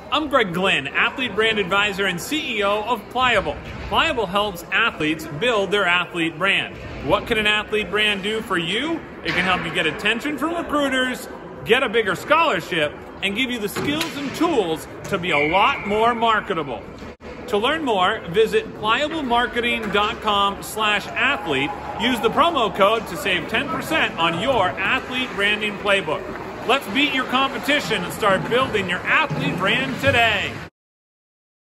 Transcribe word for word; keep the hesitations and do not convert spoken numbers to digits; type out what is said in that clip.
I'm Greg Glenn, Athlete Brand Advisor and C E O of Pliable. Pliable helps athletes build their athlete brand. What can an athlete brand do for you? It can help you get attention from recruiters, get a bigger scholarship, and give you the skills and tools to be a lot more marketable. To learn more, visit pliable marketing dot com slash athlete. Use the promo code to save ten percent on your athlete branding playbook. Let's beat your competition and start building your athlete brand today.